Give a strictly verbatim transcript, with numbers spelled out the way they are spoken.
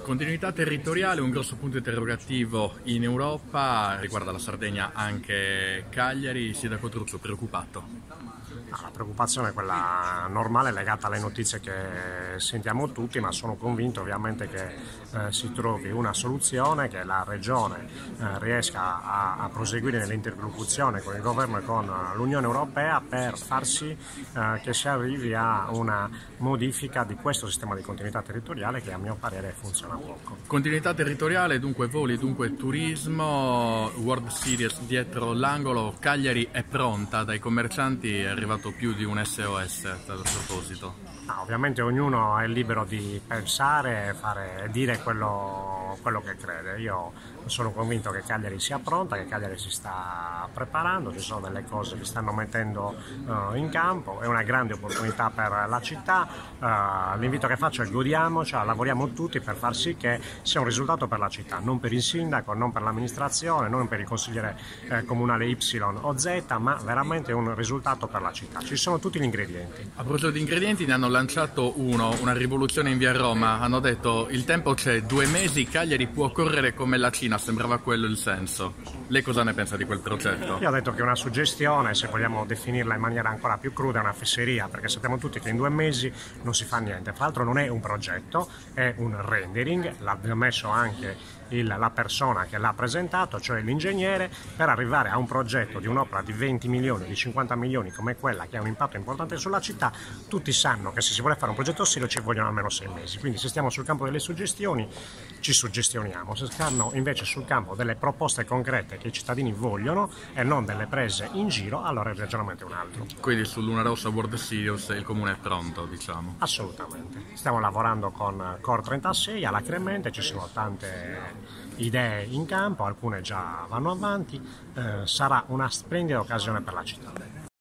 Continuità territoriale, un grosso punto interrogativo in Europa, riguarda la Sardegna anche Cagliari. Sindaco Truzzo, preoccupato? La preoccupazione è quella normale legata alle notizie che sentiamo tutti, ma sono convinto ovviamente che eh, si trovi una soluzione, che la Regione eh, riesca a, a proseguire nell'interlocuzione con il Governo e con l'Unione Europea per far sì eh, che si arrivi a una modifica di questo sistema di continuità territoriale che a mio parere funziona poco. Continuità territoriale, dunque voli, dunque turismo, World Series dietro l'angolo, Cagliari è pronta, dai commercianti è arrivato più di un S O S a tal proposito. Ah, ovviamente ognuno è libero di pensare e fare, dire quello, quello che crede. Io sono convinto che Cagliari sia pronta, che Cagliari si sta preparando, ci sono delle cose che stanno mettendo uh, in campo, è una grande opportunità per la città. Uh, l'invito che faccio è godiamocela, lavoriamo tutti per far sì che sia un risultato per la città, non per il sindaco, non per l'amministrazione, non per il consigliere eh, comunale Y o Z, ma veramente un risultato per la città. Ci sono tutti gli ingredienti. A proposito di ingredienti, ne hanno lanciato uno, una rivoluzione in via Roma, hanno detto il tempo c'è, due mesi, Cagliari può correre come la Cina, sembrava quello il senso. Lei cosa ne pensa di quel progetto? Io ho detto che è una suggestione, se vogliamo definirla in maniera ancora più cruda, è una fesseria, perché sappiamo tutti che in due mesi non si fa niente. Tra l'altro non è un progetto, è un rendering, l'ha messo anche il, la persona che l'ha presentato, cioè l'ingegnere, per arrivare a un progetto di un'opera di venti milioni, di cinquanta milioni come quella che ha un impatto importante sulla città. Tutti sanno che se si vuole fare un progetto serio ci vogliono almeno sei mesi, quindi se stiamo sul campo delle suggestioni ci suggestioniamo, se stanno invece sul campo delle proposte concrete che i cittadini vogliono e non delle prese in giro, allora il ragionamento è un altro. Quindi su Luna Rossa World Series il comune è pronto, diciamo? Assolutamente, stiamo lavorando con Core trentasei alla Cremente, ci sono tante idee in campo, alcune già vanno avanti, eh, sarà una splendida occasione per la città.